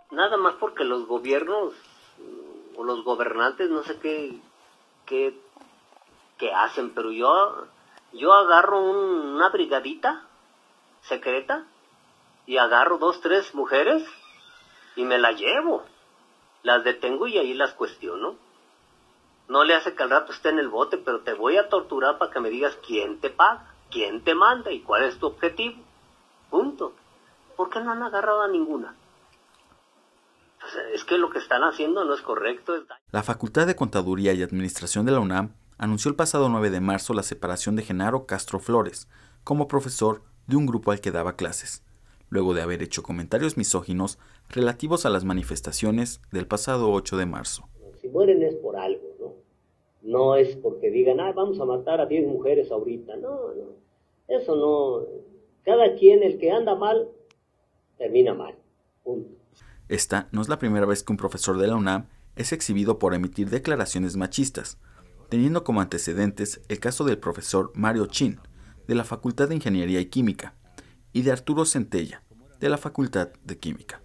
nada más porque los gobiernos o los gobernantes no sé qué hacen, pero yo agarro una brigadita secreta y agarro 2, 3 mujeres y me las llevo, las detengo y ahí las cuestiono. No le hace que al rato esté en el bote, pero te voy a torturar para que me digas quién te paga, quién te manda y cuál es tu objetivo. Punto. ¿Por qué no han agarrado a ninguna? Pues es que lo que están haciendo no es correcto. La Facultad de Contaduría y Administración de la UNAM anunció el pasado 9 de marzo la separación de Genaro Castro Flores como profesor de un grupo al que daba clases, luego de haber hecho comentarios misóginos relativos a las manifestaciones del pasado 8 de marzo. Si mueren es por algo, ¿no? No es porque digan, vamos a matar a 10 mujeres ahorita. No. Eso no. Cada quien, el que anda mal, termina mal. Punto. Esta no es la primera vez que un profesor de la UNAM es exhibido por emitir declaraciones machistas, teniendo como antecedentes el caso del profesor Mario Chin, de la Facultad de Ingeniería y Química, y de Arturo Centella, de la Facultad de Química.